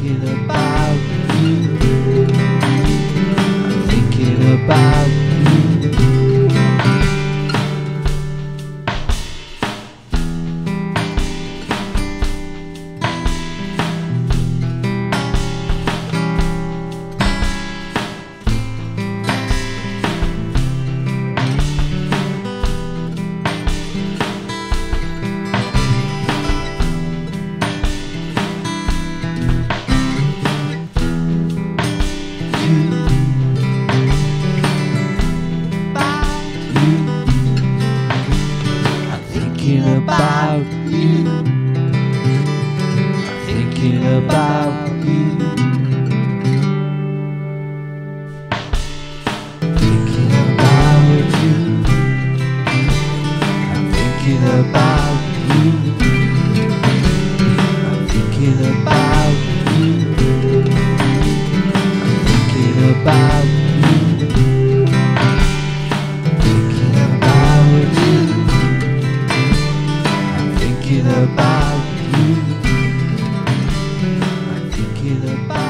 thinking about you. I'm thinking about you. About you, I'm thinking about you, thinking about you, I'm thinking about you, I'm thinking about you, I'm thinking about you, thinking about you. Thinking about you. I'm thinking about